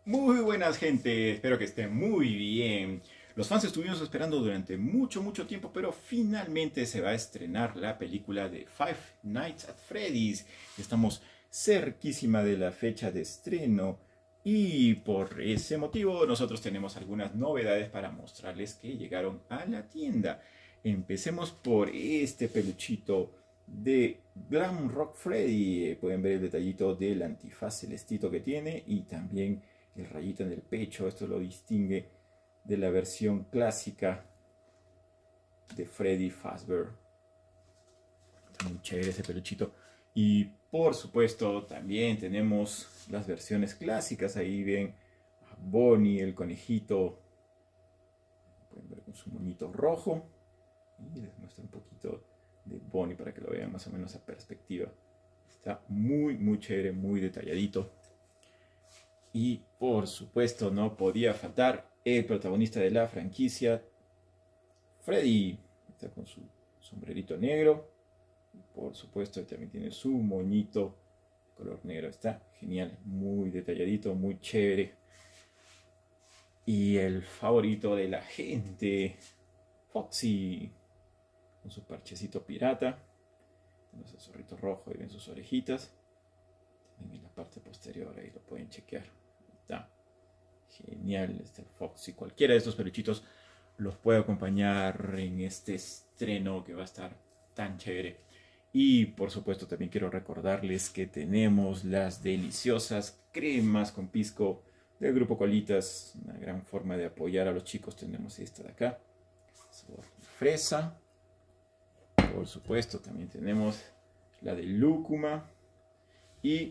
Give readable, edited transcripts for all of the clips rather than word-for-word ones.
Muy buenas gente, espero que estén muy bien. Los fans estuvimos esperando durante mucho tiempo, pero finalmente se va a estrenar la película de Five Nights at Freddy's. Estamos cerquísima de la fecha de estreno y por ese motivo nosotros tenemos algunas novedades para mostrarles que llegaron a la tienda. Empecemos por este peluchito de Glam Rock Freddy. Pueden ver el detallito del antifaz celestito que tiene y también el rayito en el pecho. Esto lo distingue de la versión clásica de Freddy Fazbear. Está muy chévere ese peluchito. Y por supuesto también tenemos las versiones clásicas. Ahí ven a Bonnie, el conejito. Pueden ver con su moñito rojo. Y les muestro un poquito de Bonnie para que lo vean más o menos a perspectiva. Está muy chévere, muy detalladito. Y por supuesto no podía faltar el protagonista de la franquicia, Freddy. Está con su sombrerito negro. Y por supuesto también tiene su moñito de color negro. Está genial, muy detalladito, muy chévere. Y el favorito de la gente, Foxy, con su parchecito pirata. Tenemos el zorrito rojo y ven sus orejitas. También en la parte posterior, ahí lo pueden chequear. Está genial este Foxy. Cualquiera de estos peluchitos los puede acompañar en este estreno que va a estar tan chévere. Y por supuesto también quiero recordarles que tenemos las deliciosas cremas con pisco del Grupo Colitas. Una gran forma de apoyar a los chicos. Tenemos esta de acá, sabor fresa. Por supuesto también tenemos la de lúcuma y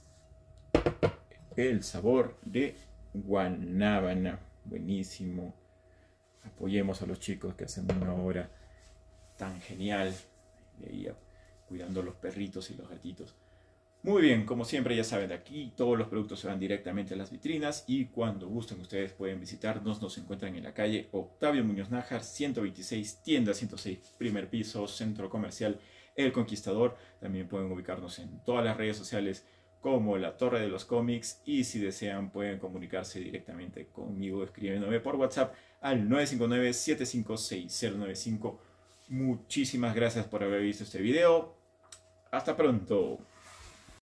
el sabor de guanábana. Buenísimo. Apoyemos a los chicos que hacen una obra tan genial de ahí, cuidando los perritos y los gatitos. Muy bien, como siempre ya saben, de aquí todos los productos se van directamente a las vitrinas y cuando gusten ustedes pueden visitarnos. Nos encuentran en la calle Octavio Muñoz Nájar 126, tienda 106, primer piso, centro comercial El Conquistador. También pueden ubicarnos en todas las redes sociales como La Torre de los Cómics, y si desean pueden comunicarse directamente conmigo escribiéndome por WhatsApp al 959-756095. Muchísimas gracias por haber visto este video. Hasta pronto.